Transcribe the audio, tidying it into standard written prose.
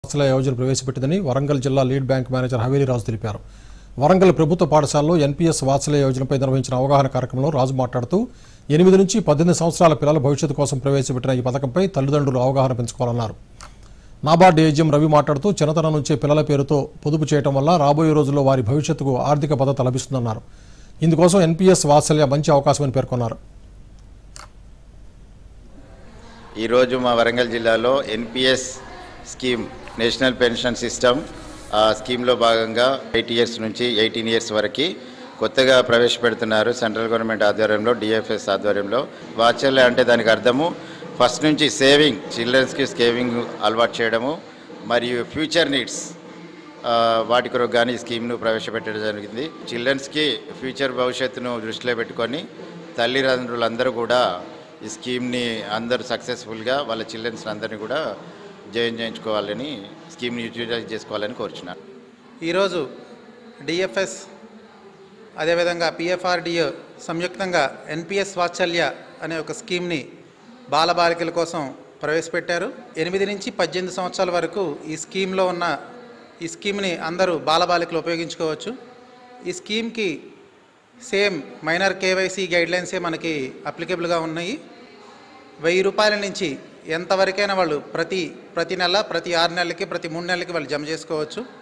వాత్సల్య యోజన ప్రవేశపెట్టిందని వరంగల్ జిల్లా lead bank manager Haveli Raju తెలిపారు. వరంగల్ ప్రభుత్వ పాఠశాలలో ఎన్పీఎస్ వాత్సల్య యోజనపై నిర్వహించిన అవగాహన కార్యక్రమంలో రాజు మాట్లాడుతూ 8 నుంచి 18 సంవత్సరాల పిల్లల భవిష్యత్తు కోసం ప్రవేశపెట్టిన ఈ పథకంపై తల్లిదండ్రులు అవగాహన పెంచుకోవాలన్నారు. నాబార్డ్ ఏజీఎం రవి మాట్లాడుతూ చిన్నతనం నుంచే పిల్లల పేరుతో పొదుపు చేయడం వల్ల రాబోయే రోజుల్లో వారి భవిష్యత్తుకు ఆర్థిక భద్రత లభిస్తుందన్నారు. ఇందుకోసం ఎన్పీఎస్ వాత్సల్య మంచి అవకాశమని పేర్కొన్నారు. ఈరోజు మా వరంగల్ జిల్లాలో NPS scheme national pension system స్కీమ్లో భాగంగా 8 ఇయర్స్ నుంచి 18 ఇయర్స్ వరకు కొత్తగా ప్రవేశపెడుతున్నారు. సెంట్రల్ గవర్నమెంట్ ఆధ్వర్యంలో డిఎఫ్ఎస్ ఆధ్వర్యంలో. వాత్సల్య అంటే దానికి అర్థము ఫస్ట్ నుంచి సేవింగ్, చిల్డ్రన్స్కి సేవింగ్ అలవాటు చేయడము మరియు ఫ్యూచర్ నీడ్స్ వాటి కొరకు కానీ ఈ స్కీమ్ను ప్రవేశపెట్టడం జరిగింది. చిల్డ్రన్స్కి ఫ్యూచర్ భవిష్యత్తును దృష్టిలో పెట్టుకొని తల్లిదండ్రులందరూ కూడా ఈ స్కీమ్ని అందరూ సక్సెస్ఫుల్గా వాళ్ళ చిల్డ్రన్స్ అందరినీ కూడా జాయిన్ చేయించుకోవాలని, స్కీమ్ని యూటిలైజ్ చేసుకోవాలని కోరుచున్నాను. ఈరోజు డిఎఫ్ఎస్ అదేవిధంగా పిఎఫ్ఆర్డిఓ సంయుక్తంగా ఎన్పిఎస్ వాత్సల్య అనే ఒక స్కీమ్ని బాలబాలికల కోసం ప్రవేశపెట్టారు. 8 నుంచి 18 సంవత్సరాల వరకు ఈ స్కీమ్ని అందరూ బాలబాలికలు ఉపయోగించుకోవచ్చు. ఈ స్కీమ్కి సేమ్ మైనర్ కేవైసీ గైడ్లైన్సే మనకి అప్లికేబుల్గా ఉన్నాయి. 1000 రూపాయల నుంచి ఎంతవరకైనా వాళ్ళు ప్రతి నెల, ప్రతి 6 నెలలకి, ప్రతి 3 నెలలకి వాళ్ళు జమ చేసుకోవచ్చు.